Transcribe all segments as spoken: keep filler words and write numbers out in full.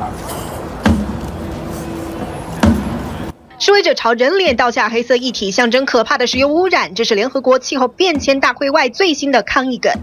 示威者朝人脸倒下黑色液体，象征可怕的石油污染。这是联合国气候变迁大会外最新的抗议梗。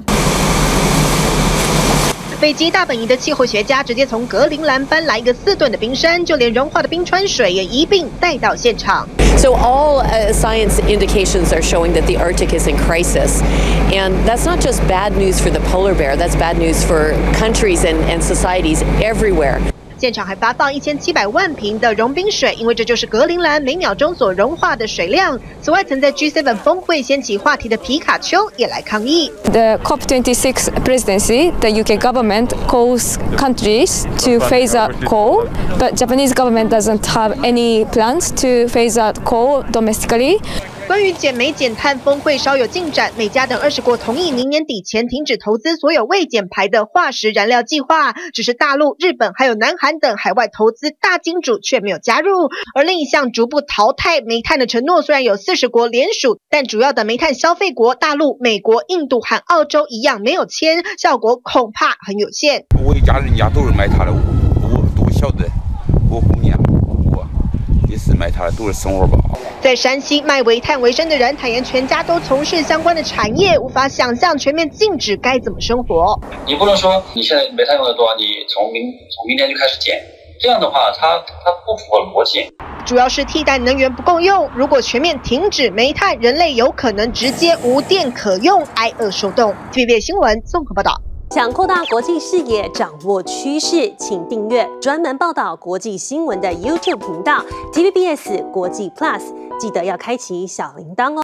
北极大本营的气候学家直接从格陵兰搬来一个四吨的冰山，就连融化的冰川水也一并带到现场。 So all uh, science indications are showing that the Arctic is in crisis. And that's not just bad news for the polar bear, that's bad news for countries and, and societies everywhere. 现场还发放一千七百万瓶的融冰水，因为这就是格陵兰每秒钟所融化的水量。此外，曾在 G 七 峰会掀起话题的皮卡丘也来抗议。 The COP twenty-six presidency, the U K government calls countries to phase out coal, but Japanese government doesn't have any plans to phase out coal domestically. 关于减煤减碳峰会稍有进展，美加等二十国同意明年底前停止投资所有未减排的化石燃料计划，只是大陆、日本还有南韩等海外投资大金主却没有加入。而另一项逐步淘汰煤炭的承诺，虽然有四十国联署，但主要的煤炭消费国大陆、美国、印度和澳洲一样没有签，效果恐怕很有限。 我一家人家都是买它的，我都晓得，我后面我也是买它的，都是生活宝。 在山西卖煤炭为生的人坦言，全家都从事相关的产业，无法想象全面禁止该怎么生活。 你不能说你现在煤炭用的多，你从明从明年就开始减，这样的话，它它不符合逻辑。 主要是替代能源不够用，如果全面停止煤炭，人类有可能直接无电可用，挨饿受冻。T V B S 新闻综合报道。 想扩大国际视野，掌握趋势，请订阅专门报道国际新闻的 YouTube 频道 T V B S 国际 Plus， 记得要开启小铃铛哦。